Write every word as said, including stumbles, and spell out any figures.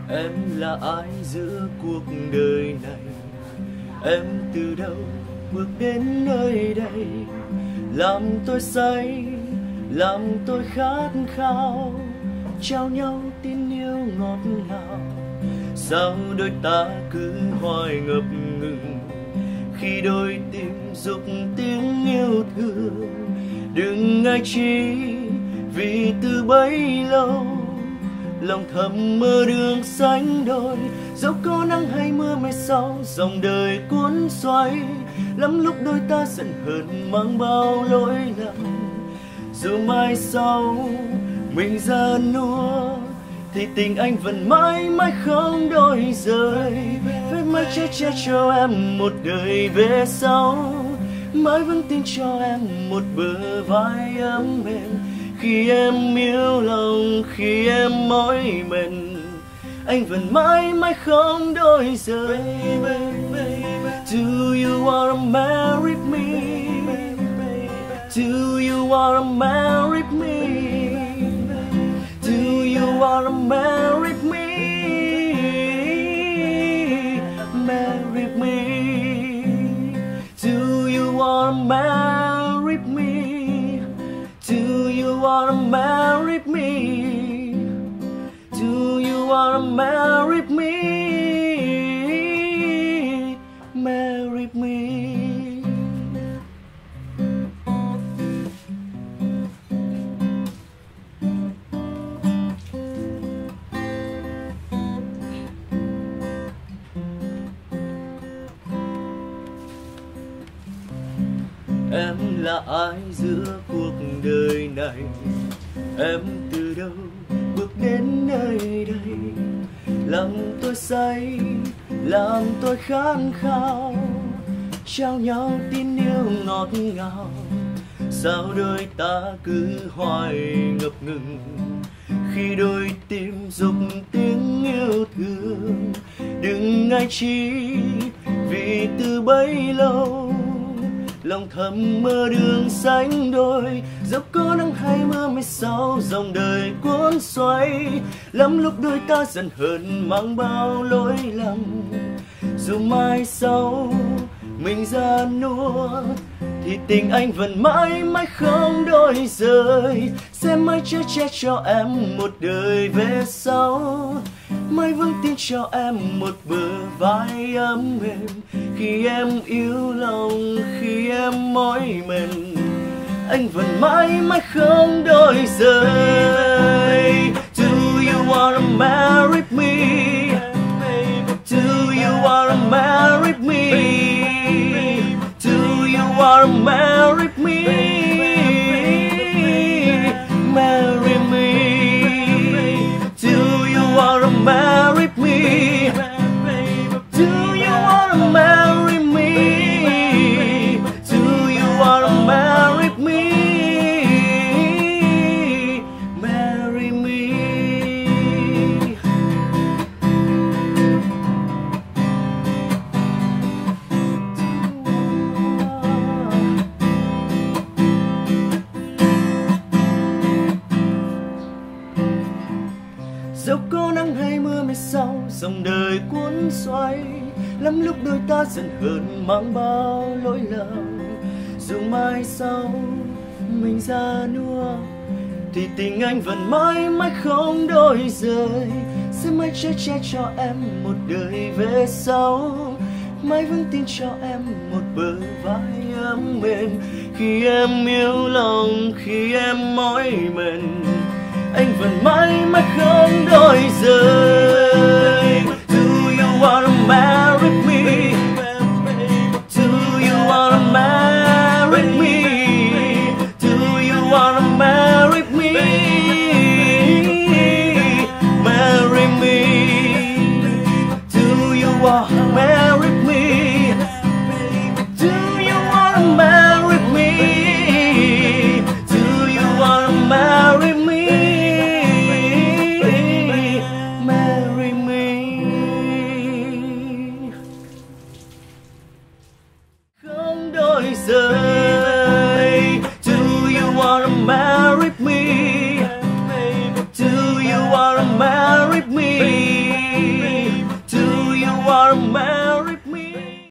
Em là ai giữa cuộc đời này? Em từ đâu bước đến nơi đây? Làm tôi say, làm tôi khát khao, trao nhau tin yêu ngọt ngào. Sao đôi ta cứ hoài ngập ngừng khi đôi tim dục tiếng yêu thương? Đừng ngại chi vì từ bấy lâu lòng thầm mơ đường sánh đôi. Dẫu có nắng hay mưa mai sau, dòng đời cuốn xoay, lắm lúc đôi ta giận hờn mang bao lỗi lầm. Dù mai sau mình già nua thì tình anh vẫn mãi mãi không đổi rời. Vết mãi che che cho em một đời về sau, mãi vẫn tin cho em một bờ vai ấm mềm. Khi em yếu lòng, khi em mỏi mệt, anh vẫn mãi mãi không đổi rời. Do you wanna marry me? Do you wanna marry me? Do you wanna marry me? Marry me? Do you wanna marry me? Do you wanna marry me? Do you wanna marry me? Marry me? Em là ai giữa cuộc đời này? Em từ đâu bước đến nơi đây? Làm tôi say, làm tôi khát khao, trao nhau tin yêu ngọt ngào. Sao đôi ta cứ hoài ngập ngừng khi đôi tim dục tiếng yêu thương? Đừng ngại chi vì từ bấy lâu lòng thầm mơ đường sánh đôi. Dẫu có nắng hay mưa mai sau, dòng đời cuốn xoay, lắm lúc đôi ta giận hờn mang bao lỗi lầm. Dù mai sau mình già nua thì tình anh vẫn mãi mãi không đổi rời. Sẽ mãi chở che cho em một đời về sau, mãi vững tin cho em một bờ vai ấm mềm. Khi em yếu lòng, khi em mỏi mệt, anh vẫn mãi mãi không đổi rời. Do you wanna marry me? Do you wanna marry me? Do you wanna marry me? Marry me? Do you wanna marry me? Do you wanna marry me? Do you wanna marry me? Marry me? Dẫu có nắng hay mưa mai sau, dòng đời cuốn xoay, lắm lúc đôi ta giận hờn mang bao lỗi lầm. Dù mai sau mình già nua thì tình anh vẫn mãi mãi không đổi rời. Sẽ mãi che che cho em một đời về sau, mãi vững tin cho em một bờ vai ấm mềm. Khi em yếu lòng, khi em mỏi mệt, anh vẫn mãi mãi không đổi rời. Do you wanna marry me? Do you wanna marry me? Do you wanna marry me? Marry me? Do you wanna marry me?